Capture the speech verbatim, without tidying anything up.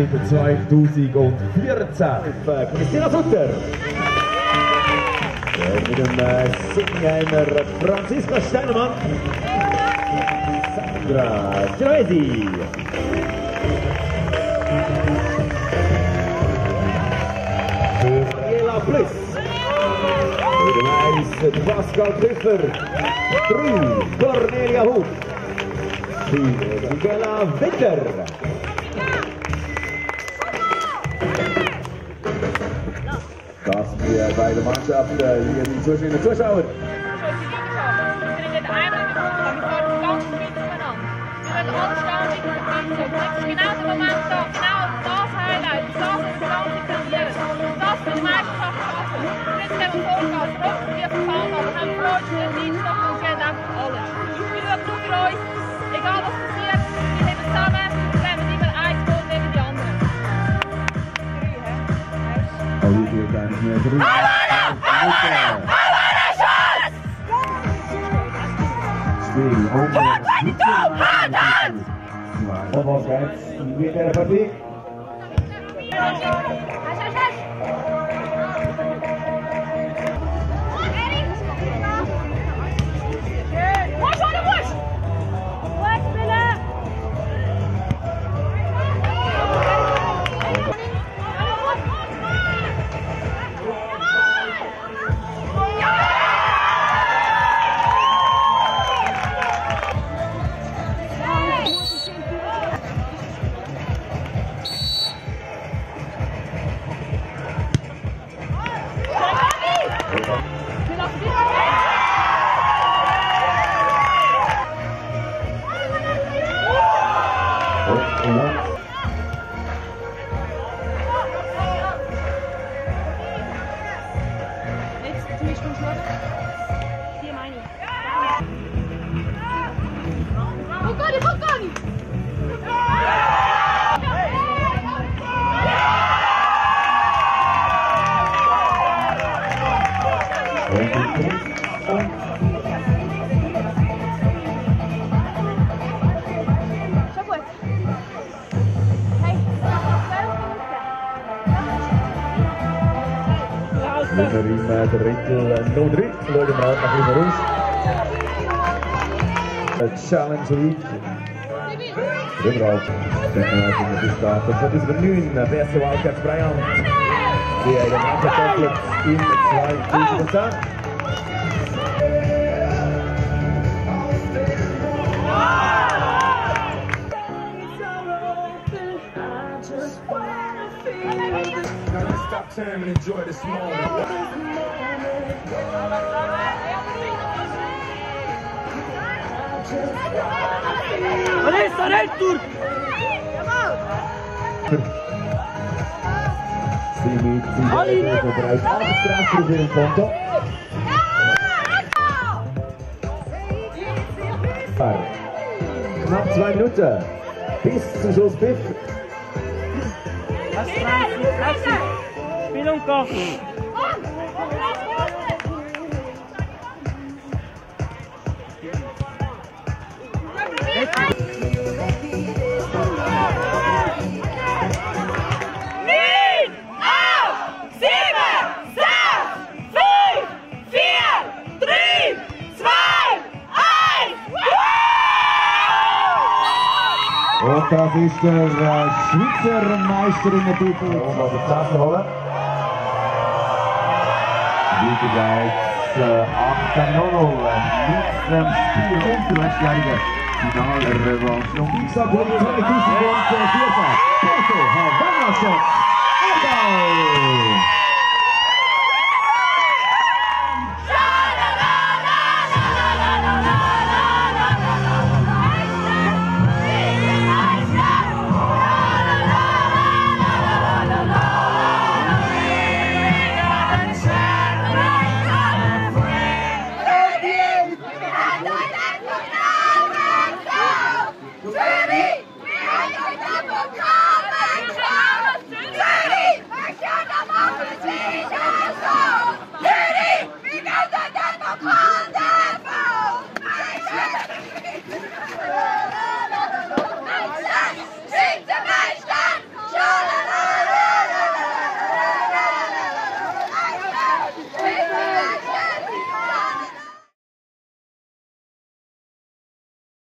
Titel zweitausendvierzehn. Christina Sutter. Mit dem äh, Sittenheimer Franziska Steinemann. Sandra Genovesi. Daniela Bliss. Mit dem Eis Pascal Trüffer. drei Cornelia Hof. vier Michaela Witter. Das für beide Mannschaften, hier die Zuschauerinnen und Zuschauer. Egal was passiert, wir sind zusammen, wir haben immer ein Goal neben die anderen. Drei, hä? Olivia Times mehr drüben. Spiel und was geht's mit der Partie? Wieder im Drittel null drei. Schauen wir mal nach hinten raus. Challenge League. Überall. Dann sind wir gestartet. zweitausendneun, beste Wildcats Breiant. Die haben den Meisterkomplex in zweitausendzehn. Stop time and enjoy this moment. Vanessa, Rentur! Sie mit sieben bereits acht Treffer auf ihrem Konto. Knapp zwei Minuten bis zum Schlusspfiff. Was Franzi, Franzi, spiel und go! Und das ist der äh, Schweizer Meisterinnen-Titel. Und was die Zähne holen. Weiter geht's äh, achtzehn null mit dem Spiel und der letztjährigen Finalrevanche um Isa Gott zweitausendvierzehn. Porto, Havana, Aargau.